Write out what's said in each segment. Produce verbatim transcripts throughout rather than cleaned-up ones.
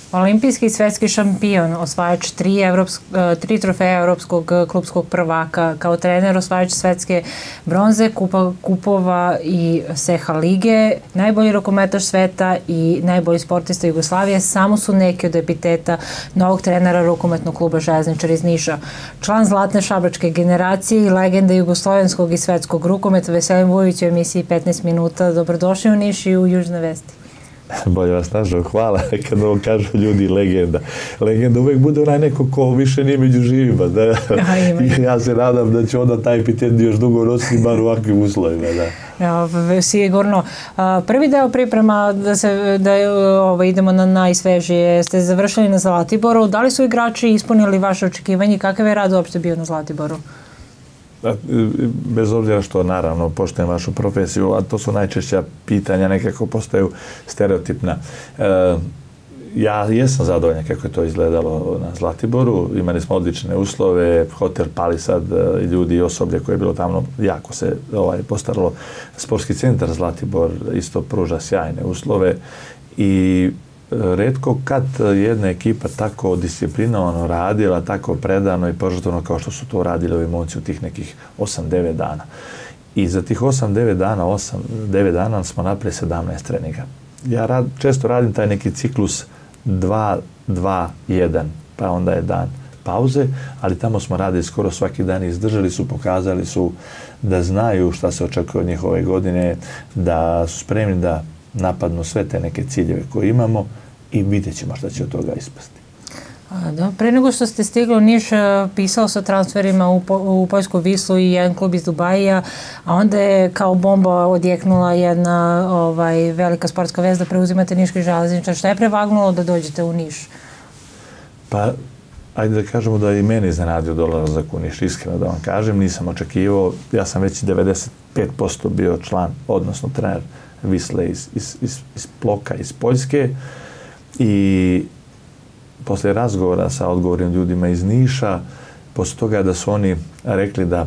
Olimpijski i svetski šampion, osvajač tri, evropsk, tri trofeja evropskog klubskog prvaka, kao trener osvajač svetske bronze, kupa, kupova i Seha lige, najbolji rukometaš sveta i najbolji sportista Jugoslavije, samo su neki od epiteta novog trenera rukometnog kluba Željezničar iz Niša. Član zlatne šabačke generacije i legenda jugoslovenskog i svetskog rukometa Veselin Vujović u emisiji petnaest minuta. Dobrodošli u Niš i u Južne vesti. Bolje vas našao, hvala. Kad ovo kažu ljudi legenda. Legenda uvek bude onaj neko ko više nije među živima. Da? I ja se nadam da će onda taj epitet još dugo nositi bar u ovakvim uslovima. Da. Ja, sigurno. Prvi deo priprema da, se, da ovo, idemo na najsvežije ste završili na Zlatiboru. Da li su igrači ispunili vaše očekivanje? Kakav je rad uopšte bio na Zlatiboru? Bez obzira što naravno poštujem vašu profesiju, a to su najčešća pitanja, nekako postaju stereotipna. E, ja jesam zadovoljan kako je to izgledalo na Zlatiboru, imali smo odlične uslove, hotel Palisad, ljudi i osoblje koje je bilo tamo, jako se ovaj, postaralo. Sportski centar Zlatibor isto pruža sjajne uslove i retko kad jedna ekipa tako disciplinovano radila, tako predano i požrtvovno kao što su to radili ovi momci u tih nekih osam devet dana. I za tih osam devet dana, osam devet dana smo napravili sedamnaest treninga. Ja rad, često radim taj neki ciklus dva dva jedan, pa onda je dan pauze, ali tamo smo radili skoro svaki dan i izdržali su, pokazali su da znaju šta se očekuje od njihove godine, da su spremni da napadnu sve te neke ciljeve koje imamo i vidjet ćemo šta će od toga ispasti. A, da, pre nego što ste stigli u Niš, pisao sa transferima u, po, u Poljsku Vislu i jedan klub iz Dubaija, a onda je kao bomba odjeknula jedna ovaj, velika sportska vest da preuzimate Niški Železničar. Šta je prevagnulo da dođete u Niš? Pa, ajde da kažemo da i meni iznenadio dolazak u Niš, iskreno da vam kažem, nisam očekivao, ja sam već devedeset pet posto bio član, odnosno trener Visle iz, iz, iz, iz Ploka, iz Poljske i posle razgovora sa odgovornim ljudima iz Niša, posle toga da su oni rekli da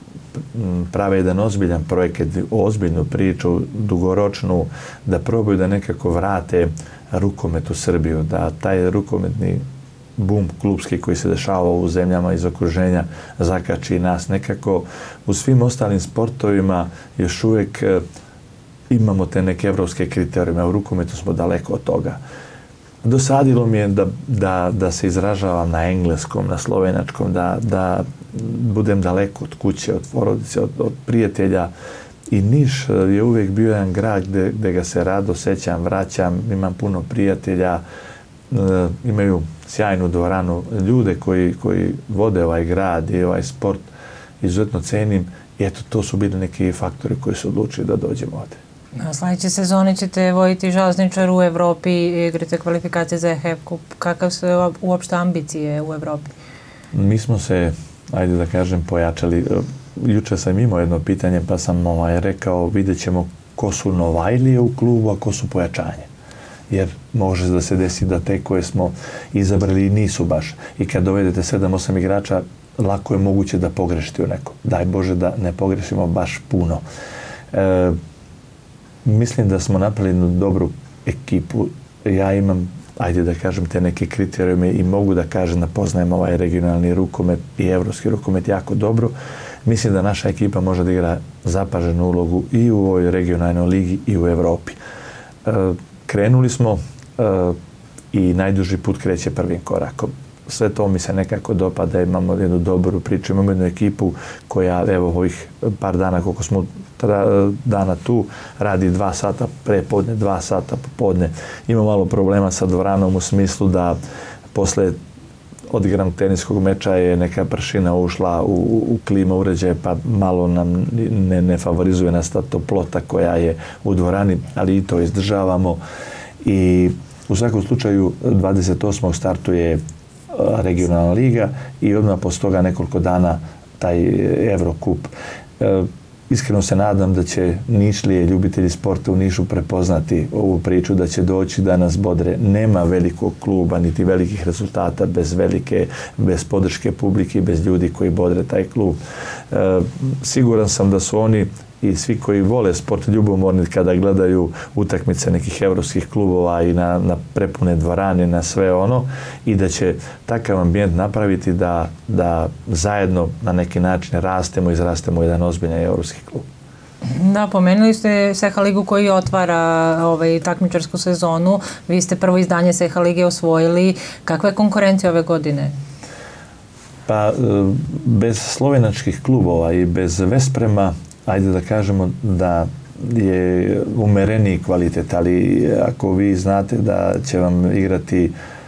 prave jedan ozbiljan projekat, ozbiljnu priču, dugoročnu, da probaju da nekako vrate rukomet u Srbiju, da taj rukometni bum klubski koji se dešava u zemljama iz okruženja zakači nas nekako. U svim ostalim sportovima još uvijek imamo te neke evropske kriterijume, u rukometu smo daleko od toga. Dosadilo mi je da, da, da se izražavam na engleskom, na slovenačkom, da, da budem daleko od kuće, od porodice, od, od prijatelja. I Niš je uvijek bio jedan grad gde, gde ga se rado sećam, vraćam, imam puno prijatelja, e, imaju sjajnu dvoranu, ljude koji, koji vode ovaj grad i ovaj sport izuzetno cenim. I eto, to su bili neki faktori koji su odlučili da dođemo ovde. Na sljedeće sezone ćete voditi Železničar u Evropi i igrate kvalifikacije za E H F kup. Kakav su uopšte ambicije u Evropi? Mi smo se, ajde da kažem, pojačali. Juče sam imao jedno pitanje pa sam ovaj, rekao vidjet ćemo ko su novajlije u klubu, a ko su pojačanje. Jer može da se desi da te koje smo izabrali nisu baš. I kad dovedete sedam osam igrača, lako je moguće da pogrešite u nekom. Daj Bože da ne pogrešimo baš puno. E, Mislim da smo napravili jednu dobru ekipu. Ja imam, ajde da kažem, te neke kriterijume i mogu da kažem da poznajem ovaj regionalni rukomet i evropski rukomet jako dobro. Mislim da naša ekipa može da igra zapaženu ulogu i u ovoj regionalnoj ligi i u Evropi. E, krenuli smo e, i najduži put kreće prvim korakom. Sve to mi se nekako dopada, imamo jednu dobru priču, imamo jednu ekipu koja, evo, ovih par dana, koliko smo dana tu, radi dva sata prepodne, dva sata popodne. Ima malo problema sa dvoranom u smislu da posle odigranog teniskog meča je neka pršina ušla u, u klima uređaje, pa malo nam ne, ne favorizuje nas ta toplota koja je u dvorani, ali i to izdržavamo. I u svakom slučaju dvadeset osmog startuje regionalna liga i odmah posle toga nekoliko dana taj Evrokup. E, iskreno se nadam da će Nišlije, ljubitelji sporta u Nišu prepoznati ovu priču, da će doći da nas bodre. Nema velikog kluba, niti velikih rezultata bez velike, bez podrške publike i bez ljudi koji bodre taj klub. E, siguran sam da su oni i svi koji vole sport ljubomorni kada gledaju utakmice nekih evropskih klubova i na, na prepune dvorane, na sve ono, i da će takav ambijent napraviti da, da zajedno na neki način rastemo i izrastemo jedan ozbiljan evropski klub. Da, pomenuli ste Seha ligu koji otvara ovaj, takmičarsku sezonu. Vi ste prvo izdanje Seha lige osvojili. Kakva je konkurencija ove godine? Pa, bez slovenačkih klubova i bez Vesprema, ajde da kažemo da je umereniji kvalitet, ali ako vi znate da će vam igrati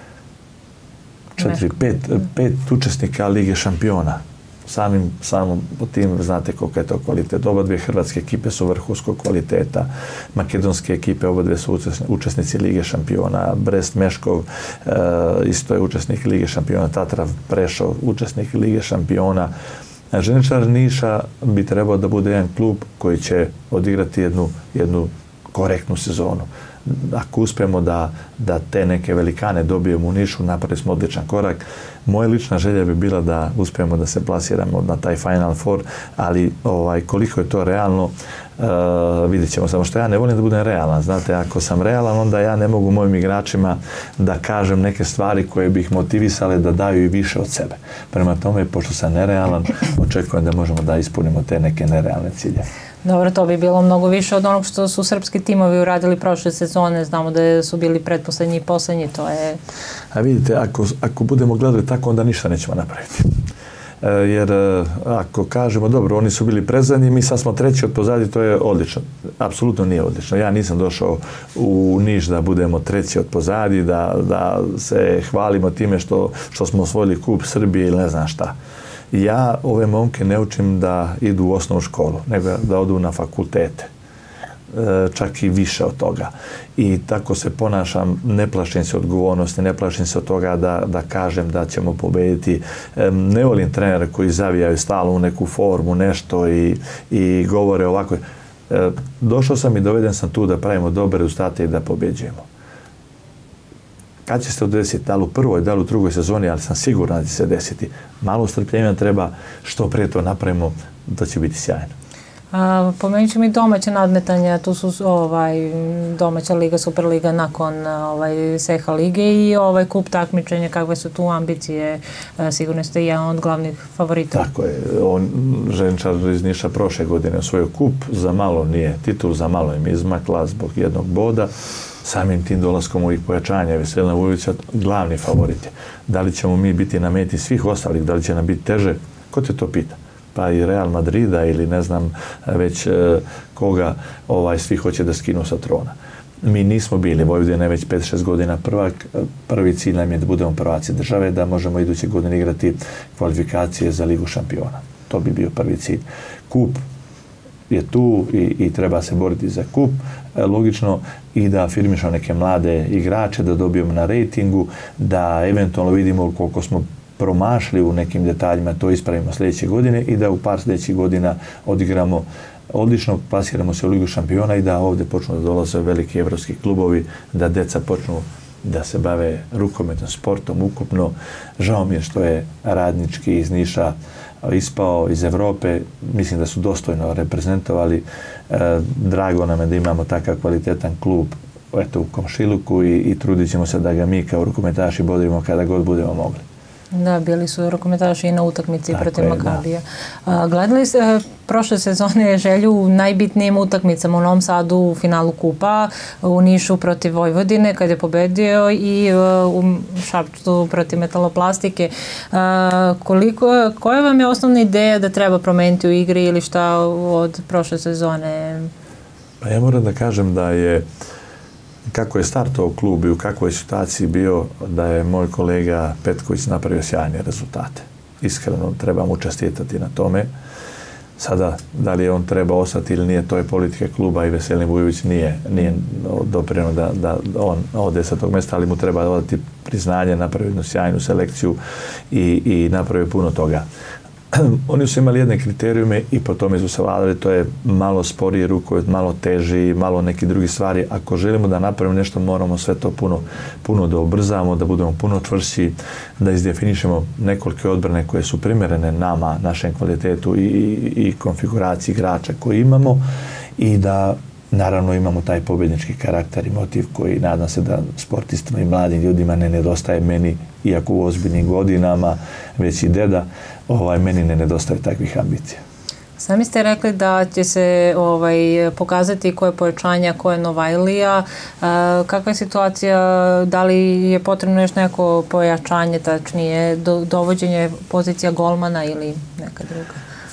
četiri, pet, pet učesnika Lige šampiona, samim samom po tim znate koliko je to kvalitet. Oba dvije hrvatske ekipe su vrhunskog kvaliteta, makedonske ekipe oba dvije su učesnici Lige šampiona, Brest Meškov e, isto je učesnik Lige šampiona, Tatrav Prešov učesnik Lige šampiona. Ženičar Niša bi trebao da bude jedan klub koji će odigrati jednu, jednu korektnu sezonu. Ako uspijemo da, da te neke velikane dobijemo u Nišu, napravili smo odličan korak. Moja lična želja bi bila da uspijemo da se plasiramo na taj Final Four, ali ovaj, koliko je to realno, uh, vidjet ćemo. Samo što ja ne volim da budem realan. Znate, ako sam realan, onda ja ne mogu mojim igračima da kažem neke stvari koje bi ih motivisale da daju i više od sebe. Prema tome, pošto sam nerealan, očekujem da možemo da ispunimo te neke nerealne cilje. Dobro, to bi bilo mnogo više od onog što su srpski timovi uradili prošle sezone. Znamo da su bili pretposlednji i poslednji, to je... A vidite, ako, ako budemo gledali tako, onda ništa nećemo napraviti. E, jer ako kažemo, dobro, oni su bili predzadnji, mi sad smo treći od pozadi, to je odlično. Apsolutno nije odlično. Ja nisam došao u Niš da budemo treći od pozadi, da, da se hvalimo time što, što smo osvojili kup Srbije ili ne znam šta. Ja ove momke ne učim da idu u osnovnu školu, nego da odu na fakultete. E, čak i više od toga. I tako se ponašam, ne plašim se odgovornosti, ne plašim se od toga da, da kažem da ćemo pobediti. E, ne volim trenere koji zavijaju stalno u neku formu, nešto i, i govore ovako. E, došao sam i doveden sam tu da pravimo dobre rezultate i da pobeđujemo. Kad će se to desiti, da li u prvoj, da li u drugoj sezoni, ali sam siguran da će se desiti. Malo strpljenja treba, što prije to napravimo, to će biti sjajno. A, pomenut ćemo i domaće nadmetanja, tu su ovaj, domaća liga, Superliga nakon ovaj, Seha lige i ovaj kup takmičenja, kakve su tu ambicije, a, sigurno ste jedan od glavnih favorita. Tako je, on, Ženičar iz Niša prošle godine osvojio kup, za malo nije titul, za malo im izmakla zbog jednog boda. Samim tim dolaskom ovih pojačanja Veselina Vujovića glavni favorit je. Da li ćemo mi biti na meti svih ostalih, da li će nam biti teže, ko te to pita? Pa i Real Madrida ili ne znam već e, koga ovaj, svi hoće da skinu sa trona. Mi nismo bili, Vojvodina je već pet šest godina prvak, prvi cilj nam je da budemo prvaci države, da možemo iduće godine igrati kvalifikacije za Ligu šampiona. To bi bio prvi cilj. Kup je tu i, i treba se boriti za kup, e, logično, i da afirmišemo neke mlade igrače, da dobijemo na rejtingu, da eventualno vidimo koliko smo promašli u nekim detaljima, to ispravimo sljedeće godine i da u par sljedećih godina odigramo odlično, plasiramo se u Ligu šampiona i da ovdje počnu da dolaze veliki evropski klubovi, da deca počnu da se bave rukometnom sportom ukupno. Žao mi je što je Radnički iz Niša ispao iz Evrope, mislim da su dostojno reprezentovali. E, drago nam je da imamo takav kvalitetan klub eto, u komšiluku i, i trudit ćemo se da ga mi kao rukometaši bodrimo kada god budemo mogli. Da, bili su rukometaši i na utakmici tako protiv Makabija. Da. Gledali ste prošle sezone želju u najbitnijim utakmicama u Novom Sadu u finalu kupa, u Nišu protiv Vojvodine kad je pobedio i u Šapcu protiv Metaloplastike. Koliko, koja vam je osnovna ideja da treba promeniti u igri ili šta od prošle sezone? Pa ja moram da kažem da je kako je startao klub i u kakvoj situaciji bio, da je moj kolega Petković napravio sjajne rezultate. Iskreno trebam učestitati na tome. Sada, da li je on treba ostati ili nije, to je politika kluba i Veselin Vujović nije, nije doprinio da, da on ode sa tog mjesta, ali mu treba odati priznanje, napravio jednu sjajnu selekciju i, i napravio puno toga. oni su imali jedne kriterijume i po tome su se vladali, to je malo sporiji rukomet, malo teži, malo neki drugi stvari. Ako želimo da napravimo nešto, moramo sve to puno, puno da ubrzamo, da budemo puno čvršći, da izdefinišemo nekolike odbrane koje su primjerene nama, našem kvalitetu i, i, i konfiguraciji igrača koji imamo i da naravno imamo taj pobjednički karakter i motiv koji nadam se da sportistima i mladim ljudima ne nedostaje meni, iako u ozbiljnim godinama, već i deda, ovaj, meni ne nedostaje takvih ambicija. Sami ste rekli da će se ovaj, pokazati koje pojačanja, koje Novajlija. E, kakva je situacija, da li je potrebno još neko pojačanje, tačnije do, dovođenje pozicija golmana ili neka druga?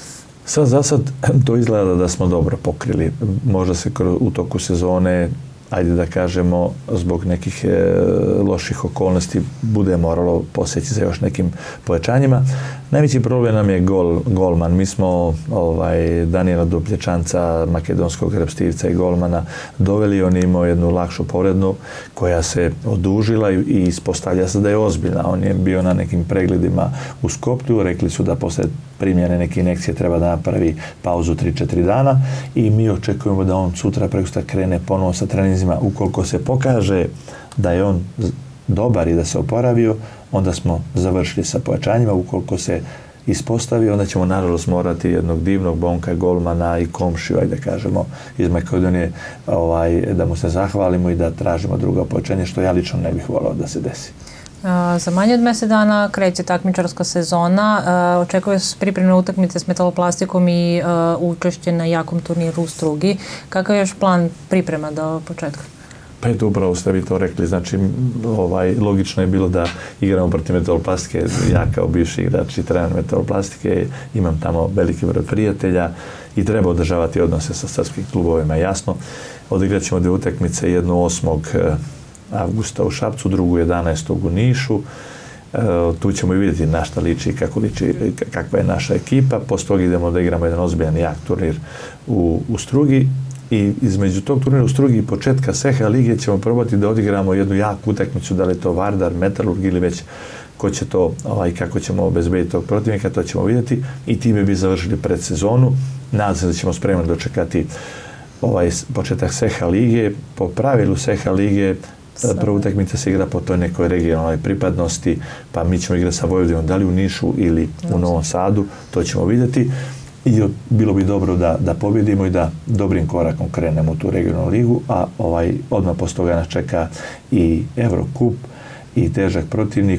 Sad za sad to izgleda da smo dobro pokrili. Možda se u toku sezone, ajde da kažemo, zbog nekih e, loših okolnosti bude moralo poseći za još nekim pojačanjima. Najveći problem nam je gol, golman. Mi smo ovaj, Danijela Duplječanca, makedonskog repstivca i golmana, doveli. On imao jednu lakšu povredu koja se odužila i, i ispostavlja se da je ozbiljna. On je bio na nekim pregledima u Skopju. Rekli su da posle primjene neke injekcije treba da napravi pauzu tri četiri dana i mi očekujemo da on sutra prekosutra krene ponovo sa treninzima. Ukoliko se pokaže da je on dobar i da se oporavio, onda smo završili sa pojačanjima. Ukoliko se ispostavi, onda ćemo nažalost morati jednog divnog Bonka, golmana i komšiju, ajde da kažemo, iz Makedonije, ovaj, da mu se zahvalimo i da tražimo drugo pojačanje, što ja lično ne bih volao da se desi. Za manje od mjesec dana kreće takmičarska sezona. Očekuje se pripremne utakmice s Metaloplastikom i učešće na jakom turniru u Strugi. Kakav je još plan priprema do početka? Pa eto, upravo ste vi to rekli. Znači, ovaj, logično je bilo da igramo protiv Metaloplastike. Ja kao bivši igrač i trener Metaloplastike imam tamo veliki broj prijatelja i treba održavati odnose sa srpskim klubovima, jasno. Odigrat ćemo dvije utakmice, jednu osmog avgusta u Šapcu, drugu jedanaestog u Nišu. E, tu ćemo i vidjeti na šta liči, kako liči, kakva je naša ekipa. Posle toga idemo da igramo jedan ozbiljan jak turnir u, u Strugi i između tog turnira u Strugi i početka S H lige ćemo probati da odigramo jednu jaku utakmicu, da li je to Vardar, Metalurg ili već ko će to, ovaj, kako ćemo obezbediti tog protivnika, to ćemo vidjeti i time bi završili predsezonu. Nadam se da ćemo spremno dočekati ovaj početak S H lige. Po pravilu S H lige prva utakmica se igra po toj nekoj regionalnoj pripadnosti, pa mi ćemo igrati sa Vojvodinom, da li u Nišu ili u Novom Sadu, to ćemo vidjeti. I bilo bi dobro da, da pobjedimo i da dobrim korakom krenemo u tu regionalnu ligu, a ovaj, odmah posle toga nas čeka i Eurocup i težak protivnik,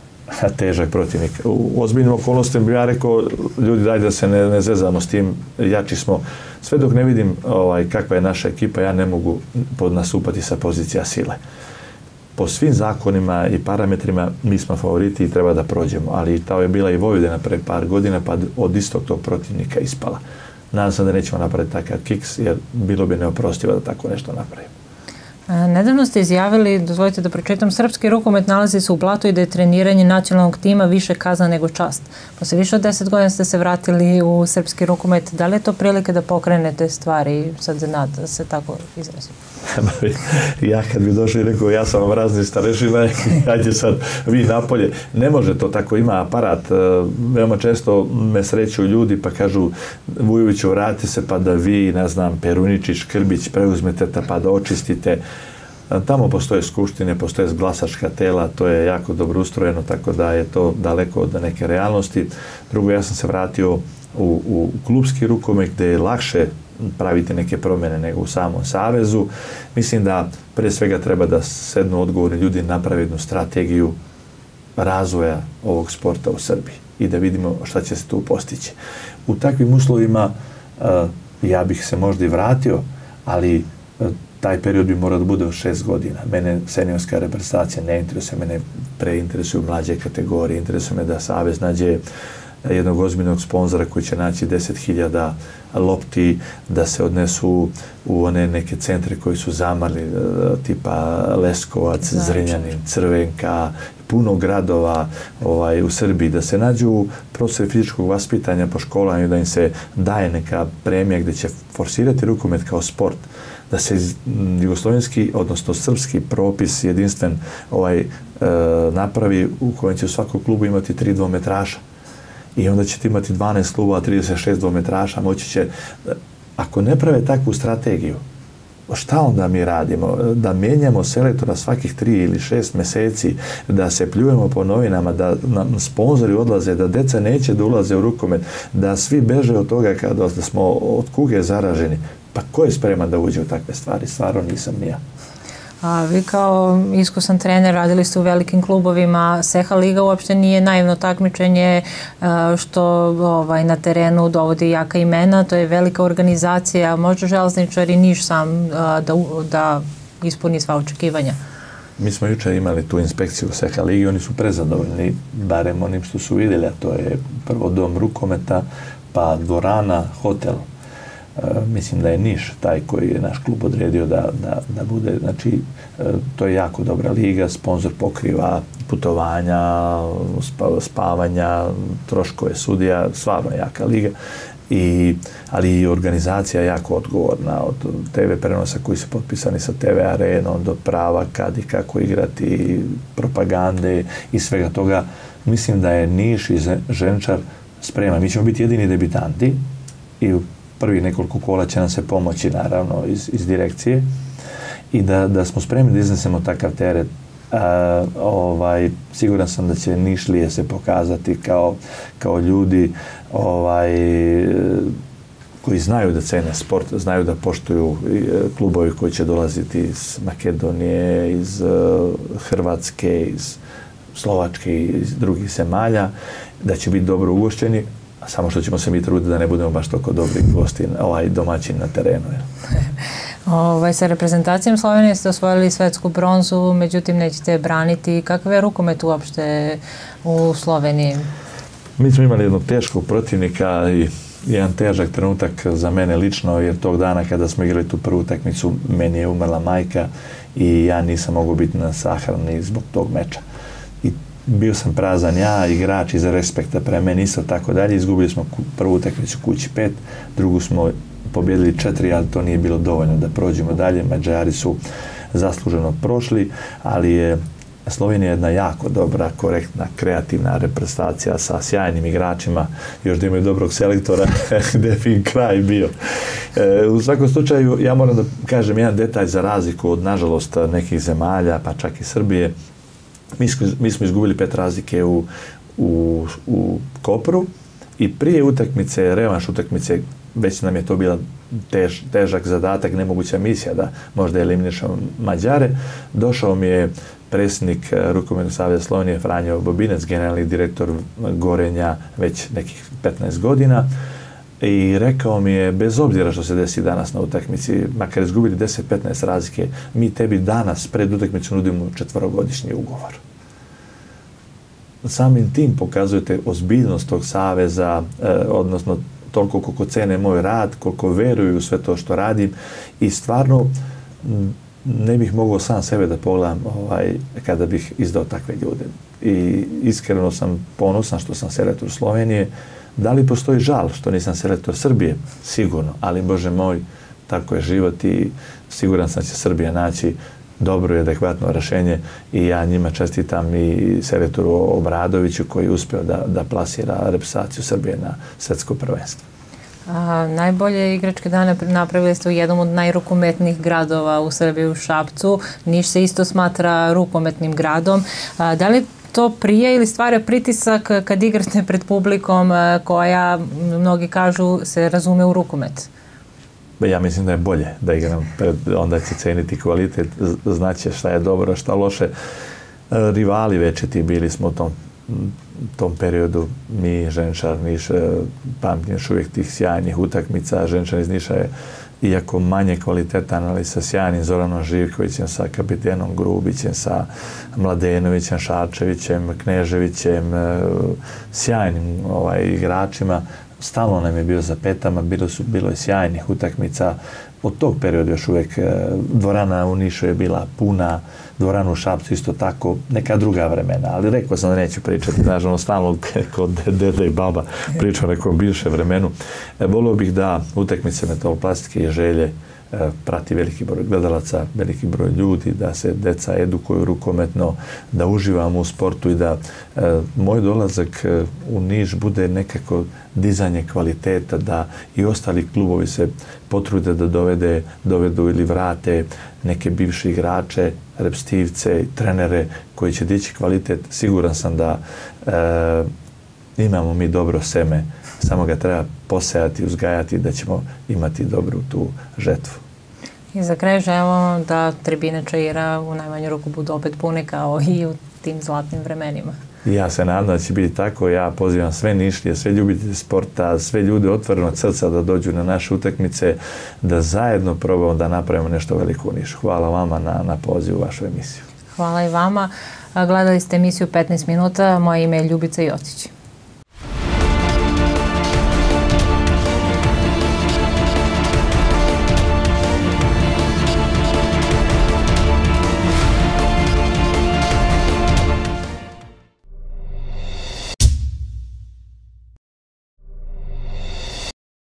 težak protivnik. U ozbiljnim okolnostima bi ja rekao, ljudi, daj da se ne, ne zezamo s tim, jači smo. Sve dok ne vidim ovaj, kakva je naša ekipa, ja ne mogu nastupati sa pozicija sile. Po svim zakonima i parametrima mi smo favoriti i treba da prođemo, ali ta je bila i Vojvodina pre par godina, pa od istog tog protivnika ispala. Nadam se da nećemo napraviti takav kiks, jer bilo bi neoprostivo da tako nešto napravimo. Nedavno ste izjavili, dozvolite da pročitam, srpski rukomet nalazi se u blatu i da je treniranje nacionalnog tima više kazna nego čast. Posle više od deset godina ste se vratili u srpski rukomet. Da li je to prilike da pokrenete stvari, sad za nad, da se tako izrazim? Ja kad bi došao i rekao, ja sam vam razni starešina, ajde sad vi napolje. Ne može to tako, ima aparat. Veoma često me sreću ljudi pa kažu, Vujoviću, vrati se pa da vi, ne znam, Peruničić, Škrbić, preuzmete ta pa da očistite. Tamo postoje skupštine, postoje glasačka tela, to je jako dobro ustrojeno, tako da je to daleko od neke realnosti. Drugo, ja sam se vratio u, u klubski rukomet gdje je lakše praviti neke promjene nego u samom savezu. Mislim da prije svega treba da sednu odgovorni ljudi, napravi jednu strategiju razvoja ovog sporta u Srbiji i da vidimo šta će se tu postići. U takvim uslovima uh, ja bih se možda i vratio, ali uh, taj period bi morao da bude od šest godina. Mene seniorska reprezentacija ne interesuje, mene preinteresuju mlađe kategorije, interesuje me da savez nađe jednog ozbiljnog sponzora koji će naći deset hiljada lopti, da se odnesu u one neke centre koji su zamrli, tipa Leskovac, znači Zrenjanin, Crvenka, puno gradova ovaj, u Srbiji, da se nađu profesori fizičkog vaspitanja po školama i da im se daje neka premija gdje će forsirati rukomet kao sport, da se jugoslovenski, odnosno srpski propis jedinstven ovaj, e, napravi u kojem će u svakom klubu imati tri dvometraša I onda ćete imati dvanaest klubova, trideset šest dvometraša, moći će, ako ne prave takvu strategiju, šta onda mi radimo? Da mijenjamo selektora svakih tri ili šest mjeseci, da se pljujemo po novinama, da nam sponzori odlaze, da deca neće da ulaze u rukomet, da svi beže od toga kada smo od kuge zaraženi. Pa ko je spreman da uđe u takve stvari? Stvarno nisam ni ja. A vi kao iskusan trener radili ste u velikim klubovima. S E H A Liga uopšte nije naivno takmičenje što ovaj, na terenu dovodi jaka imena. To je velika organizacija. Može Železničar i Niš sam da, da ispuni sva očekivanja? Mi smo jučer imali tu inspekciju u S E H A Ligi. Oni su prezadovoljni, barem onim što su vidjeli, a to je prvo dom rukometa, pa dvorana, hotel. Uh, mislim da je Niš taj koji je naš klub odredio da, da, da bude, znači uh, to je jako dobra liga, sponzor pokriva putovanja, spavanja, troškove sudija, stvarno jaka liga. I, ali i organizacija jako odgovorna, od te ve prenosa koji su potpisani sa te ve arenom do prava kad i kako igrati, propagande i svega toga. Mislim da je Niš i Ženčar spreman. Mi ćemo biti jedini debitanti i u prvi nekoliko kola će nam se pomoći naravno iz, iz direkcije i da, da smo spremni da iznesemo takav teret. A, ovaj, siguran sam da će Nišlije se pokazati kao, kao ljudi ovaj, koji znaju da cene sport, znaju da poštuju klubovi koji će dolaziti iz Makedonije, iz Hrvatske, iz Slovačke i iz drugih zemalja, da će biti dobro ugošćeni, samo što ćemo se mi truditi da ne budemo baš toliko dobri gosti, ovaj domaćin na terenu. Ovaj, sa reprezentacijom Slovenije ste osvojili svetsku bronzu, međutim nećete braniti. Kakav je rukomet uopšte u Sloveniji? Mi smo imali jednog teškog protivnika i jedan težak trenutak za mene lično, jer tog dana kada smo igrali tu prvu utakmicu, meni je umrla majka i ja nisam mogao biti na sahrani zbog tog meča. I bio sam prazan ja, igrač iz respekta prema meni isto tako dalje. Izgubili smo prvu utakmicu kući pet, drugu smo pobjedili četiri, ali to nije bilo dovoljno da prođemo dalje. Mađari su zasluženo prošli, ali je Slovenija jedna jako dobra, korektna, kreativna reprezentacija sa sjajnim igračima, još da imaju dobrog selektora, gdje je fin kraj bio. E, u svakom slučaju, ja moram da kažem jedan detalj za razliku od, nažalost, nekih zemalja, pa čak i Srbije. Mi, mi smo izgubili pet razlike u, u, u Kopru i prije utakmice, revanš utakmice, već nam je to bila tež, težak zadatak, nemoguća misija da možda eliminišemo Mađare. Došao mi je predsjednik Rukometnog saveza Slovenije Franjo Bobinec, generalni direktor Gorenja već nekih petnaest godina, i rekao mi je, bez obzira što se desi danas na utakmici, makar izgubili deset petnaest razlike, mi tebi danas pred utakmicu nudimo četvorogodišnji ugovor. Samim tim pokazujete ozbiljnost tog saveza, eh, odnosno toliko koliko cene moj rad, koliko veruju u sve to što radim, i stvarno ne bih mogao sam sebe da pogledam ovaj, kada bih izdao takve ljude. I iskreno sam ponosan što sam selektor Slovenije. Da li postoji žal što nisam selektor Srbije? Sigurno, ali Bože moj, tako je život i siguran sam će Srbija naći dobro i adekvatno rješenje, i ja njima čestitam i selektoru Obradoviću koji je uspio da, da plasira reprezentaciju Srbije na svetsko prvenstvo. A, najbolje igračke dane napravili ste u jednom od najrukometnijih gradova u Srbiji, u Šapcu. Niš se isto smatra rukometnim gradom. A, da li to prije ili stvara pritisak kad igrate pred publikom koja, mnogi kažu, se razume u rukomet? Ja mislim da je bolje da igram pred, onda će ceniti kvalitet, znaće šta je dobro, šta loše. Rivali većeti bili smo u tom, tom periodu, mi, Ženčar, Niš, pamtim još uvijek tih sjajnih utakmica. Ženčar iz Niša je, iako manje kvalitetan, ali sa sjajnim Zoranom Živkovićem, sa kapitenom Grubićem, sa Mladenovićem, Šarčevićem, Kneževićem, sjajnim ovaj, igračima. Stalno nam je bio za petama, bilo su bilo je sjajnih utakmica. Od tog perioda još uvijek dvorana u Nišu je bila puna, dvorana u Šapcu isto tako, neka druga vremena, ali rekao sam da neću pričati, znaš, ono stalno kod dede i baba pričao o nekom bivšem vremenu. E, volio bih da utakmice Metaloplastike i Želje prati veliki broj gledalaca, veliki broj ljudi, da se deca edukuju rukometno, da uživamo u sportu i da moj dolazak u Niš bude nekako dizanje kvaliteta, da i ostali klubovi se potrude da dovede, dovedu ili vrate neke bivše igrače, repstivce, trenere koji će dići kvalitet. Siguran sam da e, imamo mi dobro seme, samo ga treba posejati, uzgajati, da ćemo imati dobru tu žetvu. I za kraj želimo da tribine Čaira u najmanju ruku budu opet pune kao i u tim zlatnim vremenima. Ja se nadam da će biti tako. Ja pozivam sve Nišlije, sve ljubitelje sporta, sve ljude otvorenog srca da dođu na naše utakmice, da zajedno probamo da napravimo nešto veliko u Nišu. Hvala vama na, na pozivu u vašu emisiju. Hvala i vama. Gledali ste emisiju petnaest minuta. Moje ime je Ljubica Jocić.